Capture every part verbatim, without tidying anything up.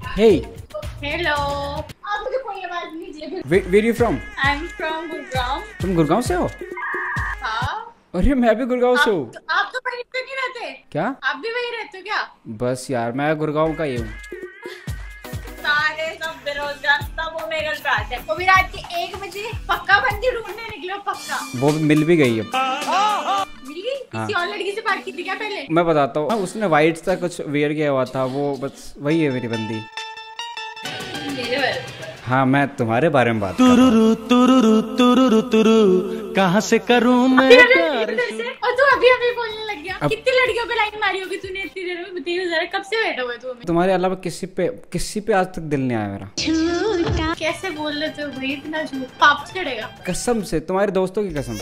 Hey. Hello. आप मुझे कोई आवाज नहीं दीजिए। Where, where you from? I'm from Gurgaon. तुम गुड़गांव से हो? हाँ। अरे मैं भी गुड़गांव से हूँ। आप, आप तो वहीं पे नहीं रहते? क्या? आप भी वहीं रहते हो क्या? बस यार मैं गुड़गांव का ही हूँ। सारे सब बेरोजगार सब वो मेरे घर पे आते हैं। वो भी रात के एक बजे पक्का बंदी ढूंढने निकले हो पक्का। वो मिल भी गई अब। मिल गई? किसी और लड़की से बात की थी क्या पहले? मैं बताता हूँ, उसने व्हाइट सा कुछ वेयर किया हुआ था, वो बस वही है मेरी बंदी। मेरे बारे में? हाँ मैं तुम्हारे बारे में बात कर रहा हूँ। तुरुरु तुरुरु तुरु कहाँ से करूँ मैं प्यार। और तू अभी अभी बोलने लग गया। कितनी लड़कियों पे लाइन मारी होगी तूने इतनी देर में? बताइए जरा, कब से बैठा हुआ है तू? तुम्हारे अलावा किसी पे किसी पे आज तक दिल नहीं आया मेरा। कैसे बोल रहे थे भाई इतना झूठ? पाप चढ़ेगा कसम से, तुम्हारे दोस्तों की कसम।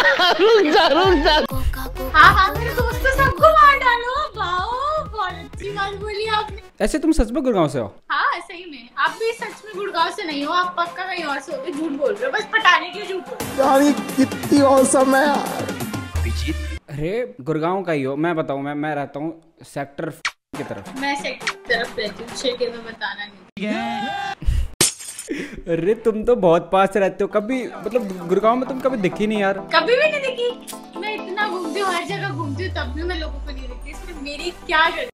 हाँ हाँ मेरे दोस्तों सबको मार डालो। वाओ बहुत अच्छी बात बोली आपने। ऐसे तुम सच में गुड़गांव से हो? हाँ सही में। आप भी सच में गुड़गांव से नहीं हो, आप पक्का कहीं और से हो। झूठ बोल रहे हो, बस पटाने के लिए झूठ बोल रहे हो। यार कितनी औसम है यार। अरे गुड़गांव का ही हो। मैं बताऊँ, मैं मैं रहता हूँ सेक्टर की तरफ। मैं सेक्टर की तरफ रहती हूँ, छह के में बताना नहीं। अरे तुम तो बहुत पास रहते हो। कभी मतलब गुड़गांव में तुम कभी दिखी नहीं यार। कभी भी नहीं दिखी। मैं इतना घूमती हूँ, हर जगह घूमती हूँ, तब भी मैं लोगों को नहीं दिखती। इसमें मेरी क्या गलती?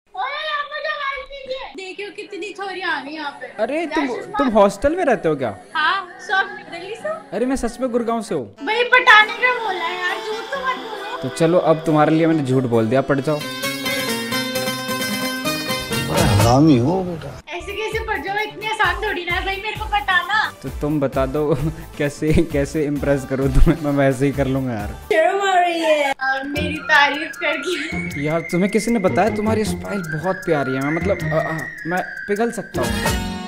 देखियो कितनी छोरियां आ गई यहाँ पे। अरे तुम तुम हॉस्टल में रहते हो क्या? हाँ सब दिल्ली से। अरे मैं सच में गुड़गांव से हूँ। भाई पटाने का बोला है यार, झूठ तो मत बोलो। तो चलो अब तुम्हारे लिए मैंने झूठ बोल दिया, पढ़ जाओ। हरामी हो बेटा। ऐसे कैसे पढ़ जाओ? इतनी आसान थोड़ी ना है भाई मेरे को पटाना। तो तुम बता दो कैसे कैसे इम्प्रेस करूँ तुम्हें। मैं वैसे ही कर लूंगा यार। शर्म आ रही है और मेरी तारीफ करके। यार तुम्हें किसी ने बताया तुम्हारी स्माइल बहुत प्यारी है। मैं मतलब आ, आ, मैं पिघल सकता हूँ।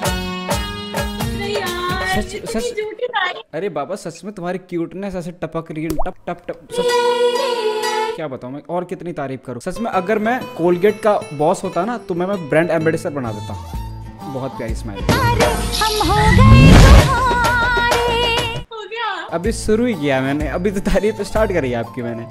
सच सच। अरे बाबा सच में तुम्हारी क्यूटनेस ऐसे टपक रही है, टप टप टप। सच क्या बताऊँ मैं, और कितनी तारीफ करूँ। सच में अगर मैं कोलगेट का बॉस होता ना तो मैं मैं ब्रांड एम्बेसडर बना देता। बहुत प्यारी स्माइल। हो गया? अभी शुरू ही किया मैंने, अभी तो तारीफ स्टार्ट करी है आपकी मैंने।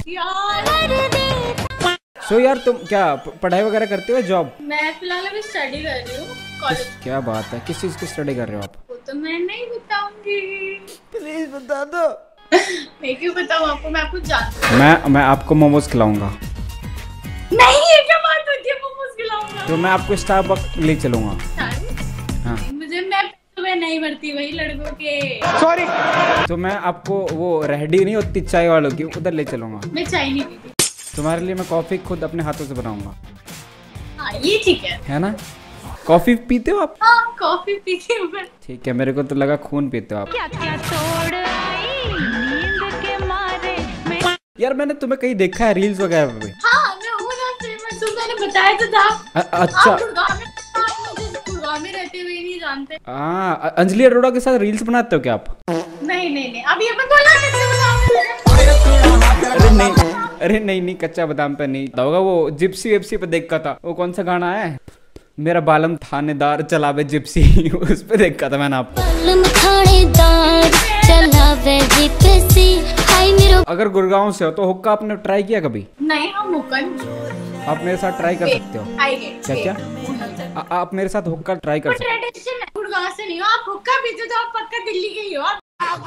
सो so यार तुम क्या पढ़ाई वगैरह करते हो, जॉब? मैं फिलहाल अभी स्टडी कर रही हूँ कॉलेज। क्या बात है, किस चीज की स्टडी कर रहे हो आप? वो तो मैं नहीं बताऊंगी। प्लीज बता दो। मैं क्यों बताऊँ आपको? मैं आपको जानती हूँ। मैं मैं आपको मोमोज खिलाऊंगा। नहीं ये क्या बात होती है? मोमोज खिलाऊंगा तो मैं आपको स्टारबक्स ले चलूंगा। हाँ। मुझे मैं मैं नहीं भरती वही लड़कों के। सॉरी। तो मैं आपको वो रेहड़ी नहीं होती चाय वालों की, उधर ले चलूंगा। मैं चाय नहीं पीती। तुम्हारे लिए मैं कॉफी खुद अपने हाथों से बनाऊंगा। हाँ ये ठीक है। है ना? कॉफी पीते हो आप? हाँ कॉफी पीती हूँ मैं। ठीक है, मेरे को तो लगा खून पीते हो आप। क्या क्या तोड़ आई नींद के मारे मैं... यार मैंने तुम्हें कहीं देखा है रील्स वगैरह पे। हाँ मैं हूँ ना फेमस हूँ, मैंने बताया तो था। अ, अच्छा गुड़गांव में रहते हुए नहीं जानते। हाँ अंजलि अरोड़ा के साथ रील्स बनाते हो क्या आप? नहीं नहीं नहीं अभी अपन बोला कैसे बताऊँ? अरे नहीं अरे नहीं नहीं कच्चा बादाम पे नहीं होगा, वो जिप्सी वेप्सी पे देखा था। वो कौन सा गाना है, मेरा बालम थानेदार चलावे जिप्सी, उस पे देखा था मैंने आपको। अगर गुड़गांव से हो तो हुक्का आपने ट्राई किया कभी? नहीं हम मुकन। आप मेरे साथ ट्राई कर सकते हो। क्या क्या आ, आप मेरे साथ हुक्का ट्राई कर सकते हो। गुड़गांव से नहीं हो आप, हुक्का पीते तो आप पक्का दिल्ली के ही हो।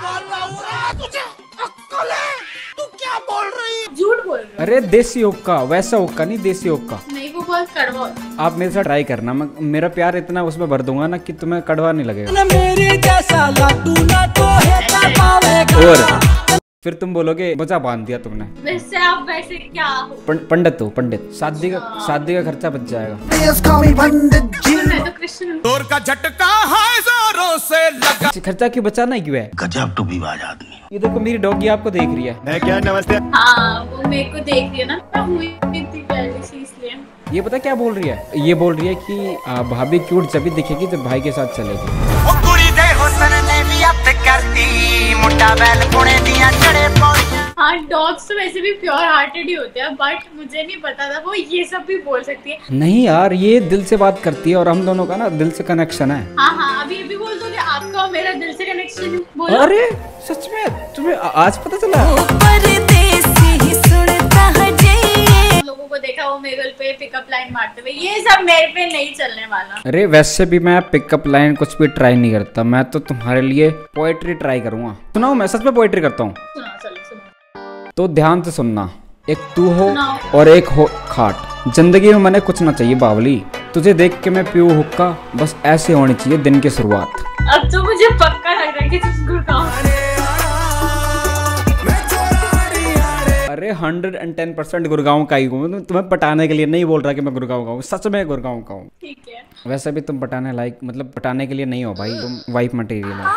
तू क्या बोल रही है? झूठ बोल रही है। अरे देसी हुक्का, वैसा हुक्का नहीं, देसी हुक्का। नहीं वो बहुत कड़वा होता है। आप मेरे साथ ट्राई करना, मैं मेरा प्यार इतना उसमें भर दूंगा ना कि तुम्हें कड़वा नहीं लगेगा। मेरे जैसा लाडू ना तो है पावेगा। और फिर तुम बोलोगे बचा बांध दिया तुमने। वैसे आप वैसे क्या हो? पंडित हो पंडित। शादी का शादी का खर्चा बच जाएगा। मैं तो कृष्ण हूँ। जोर का झटका है जोरों से लगा। खर्चा क्यों बचाना क्यों है? गजब टूबीबाज आदमी। ये देखो मेरी डॉगी आपको देख रही है। मैं क्या नमस्ते। हाँ वो मेरे को देख रही है ना, मैं हुई थी पहले से इसलिए। ये पता क्या बोल रही है? ये बोल रही है कि आ, भाभी क्यूट जब भी दिखेगी तो भाई के साथ चलेगी। हाँ डॉग्स तो वैसे भी प्योर हार्टेड ही होते हैं, बट मुझे नहीं पता था वो ये सब भी बोल सकती है। नहीं यार ये दिल से बात करती है और हम दोनों का ना दिल से कनेक्शन है। हाँ हाँ अभी अभी बोल दो कि आपका और मेरा दिल से कनेक्शन है। अरे सच में तुम्हें आज पता चला? लोगों को देखा वो मेरे पे पिकअप लाइन मारते हुए, ये सब मेरे पे नहीं चलने वाला। अरे वैसे भी मैं पिकअप लाइन कुछ भी ट्राई नहीं करता, मैं तो तुम्हारे लिए पोएट्री ट्राई करूंगा। सुनाओ, मैं सच में पोएट्री करता हूँ। सुना, चलो सुना। तो ध्यान से सुनना, एक तू हो सुनाओ। और एक हो खाट, जिंदगी में मैंने कुछ ना चाहिए बावली, तुझे देख के मैं पीऊँ हुक्का, बस ऐसे होनी चाहिए दिन की शुरुआत। अब तो मुझे पक्का लग रहा है कि तुम गुड़गांव। अरे hundred and ten percent Gurgaon का ही हूँ, तुम्हें पटाने के लिए नहीं बोल रहा कि मैं गुड़गांव का हूँ, सच में गुड़गांव का हूँ। ठीक है। वैसे भी तुम पटाने लायक, मतलब पटाने के लिए नहीं हो भाई, तुम वाइफ मटेरियल हो।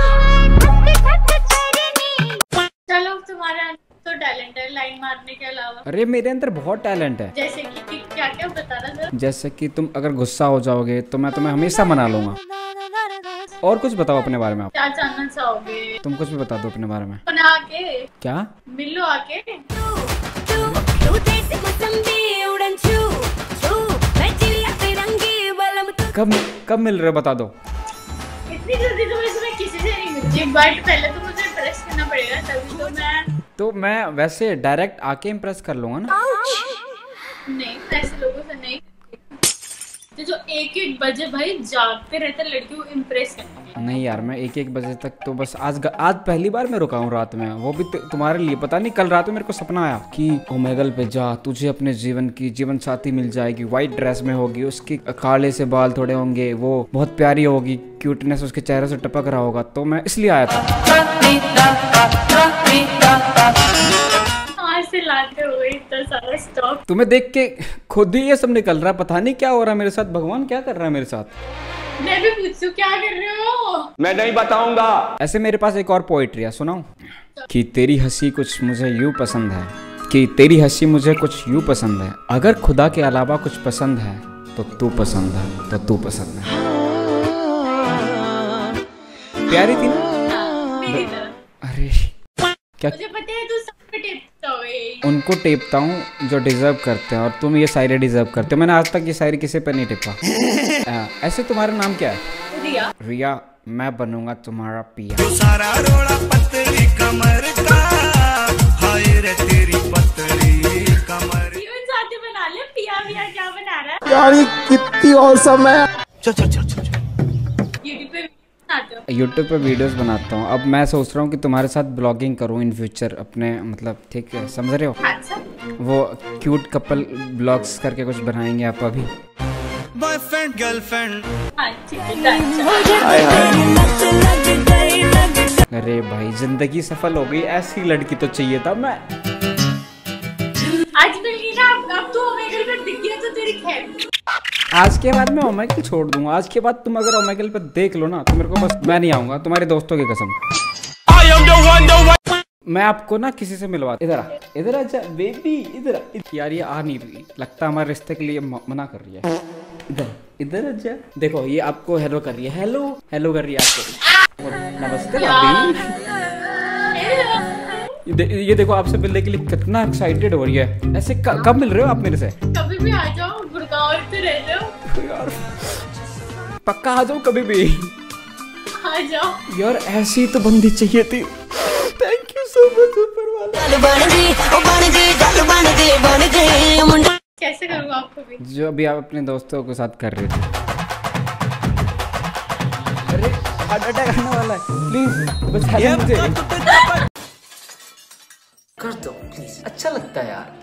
चलो, तुम्हारा तो टैलेंट है लाइन मारने के अलावा। अरे मेरे अंदर बहुत टैलेंट है। जैसे कि क्या क्या बताना जरा। जैसे कि तुम अगर गुस्सा हो जाओगे तो मैं तुम्हें हमेशा मना लूंगा। और कुछ बताओ अपने बारे में आप। क्या जानना चाहोगे? तुम कुछ भी बता दो अपने बारे में। बना के क्या? मिल लो आके। कब कब मिल रहे हो बता दो। इतनी जल्दी तो मैं किसी से नहीं मिलती, एक बार पहले तो मुझे इम्प्रेस करना पड़ेगा, तभी तो मैं। तो मैं वैसे डायरेक्ट आके इम्प्रेस कर लूंगा ना। नहीं, ऐसे लोगों से नहीं। तो जो एक एक बजे भाई जागते रहते लड़कियों को इम्प्रेस करने के लिए। नहीं यार, मैं एक एक बजे तक तो बस आज आज पहली बार मैं रुका हूँ रात में, वो भी तुम्हारे लिए। पता नहीं कल रात में मेरे को सपना आया कि ओमेगल पे जा, तुझे अपने जीवन की जीवन साथी मिल जाएगी, व्हाइट ड्रेस में होगी, उसकी काले से बाल थोड़े होंगे, वो बहुत प्यारी होगी, क्यूटनेस उसके चेहरे से टपक रहा होगा, तो मैं इसलिए आया था। से लाते हुए इतना सारा स्टॉक। तुम्हें देख के खुद ही ये सब निकल रहा है, पता नहीं क्या हो रहा है मेरे साथ, भगवान क्या कर रहा है मेरे साथ। मैं भी पूछूं क्या कर रहे हो? मैं नहीं बताऊंगा। ऐसे मेरे पास एक और पोएट्री है, सुनाऊं? कि तेरी हंसी कुछ मुझे यूं पसंद है, कि तेरी हंसी मुझे कुछ यूं पसंद है, अगर खुदा के अलावा कुछ पसंद है तो तू पसंद है, तो तू पसंद है। प्यारी थी ना? मेरी तरह। अरे क्या? मुझे पता है तू सब पे टिपता है। उनको टिपता हूँ जो डिजर्व करते हैं, और तुम ये शायरी डिजर्व करते हो। मैंने आज तक ये शायरी किसी पे नहीं टिपा। आ, ऐसे तुम्हारा नाम क्या है? रिया। रिया, मैं बनूंगा तुम्हारा पिया। सारा रोड़ा पतली कमर का, हाय रे तेरी पतली कमर। जीवन साथी बना ले, पिया पिया क्या बना रहा है? यार ये कितनी औसम है। चल चल चल चल। यूट्यूब पे बनाते हो? यूट्यूब पे वीडियोस बनाता हूँ। अब मैं सोच रहा हूँ कि तुम्हारे साथ ब्लॉगिंग करूँ इन फ्यूचर अपने, मतलब ठीक है, समझ रहे हो? अच्छा। वो क्यूट कपल ब्लॉग्स करके कुछ बनाएंगे आप अभी। Boyfriend girlfriend. हाँ ठीक है, डन। अरे भाई जिंदगी सफल हो गई, ऐसी लड़की तो चाहिए था मैं। आज मिल गई ना, अब तू ओमेगल पे दिख गया तो तेरी खैर। आज के बाद मैं ओमेगल छोड़ दूंगा। आज के बाद तुम अगर ओमेगल पे देख लो ना तो मेरे को बस, मैं नहीं आऊंगा, तुम्हारे दोस्तों की कसम। मैं आपको ना किसी से मिलवा। इधर आ, इधर आजा बेबी, इधर आ। यार ये आ नहीं रही, लगता है हमारे रिश्ते के लिए मना कर रही है। इधर इधर आजा, देखो ये आपको हेलो कर रही है, हेलो हेलो कर रही है आपको। नमस्ते भाभी। ये, दे, ये देखो आपसे मिलने के लिए कितना एक्साइटेड हो रही है। ऐसे क, कब मिल रहे हो आप मेरे से? कभी भी आ जाओ, गुड़गांव पे रह जाओ। यार पक्का आ जाओ कभी भी। आ जाओ यार, ऐसी तो बंदी चाहिए थी। थैंक यू सो मच ऊपर वाला। कैसे करूँगा आपको भी? जो अभी आप अपने दोस्तों के साथ कर रहे थे। अरे हार्ट अटैक आने वाला है, प्लीज बचा लो मुझे। कर दो प्लीज, अच्छा लगता है यार।